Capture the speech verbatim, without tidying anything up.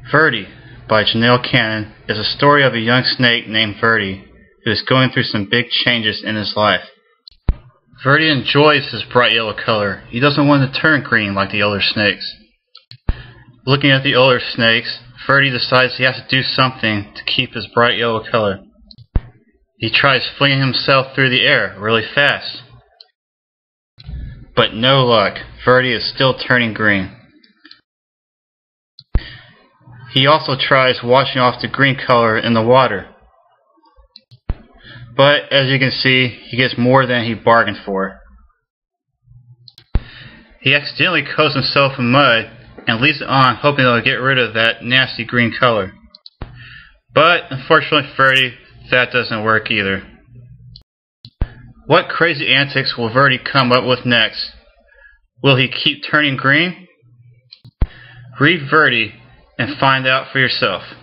Verdi by Janell Cannon is a story of a young snake named Verdi who is going through some big changes in his life. Verdi enjoys his bright yellow color. He doesn't want to turn green like the older snakes. Looking at the older snakes, Verdi decides he has to do something to keep his bright yellow color. He tries flinging himself through the air really fast. But no luck. Verdi is still turning green. He also tries washing off the green color in the water. But as you can see, he gets more than he bargained for. He accidentally coats himself in mud and leaves it on, hoping it'll get rid of that nasty green color. But unfortunately for Verdi, that doesn't work either. What crazy antics will Verdi come up with next? Will he keep turning green? Read Verdi and find out for yourself.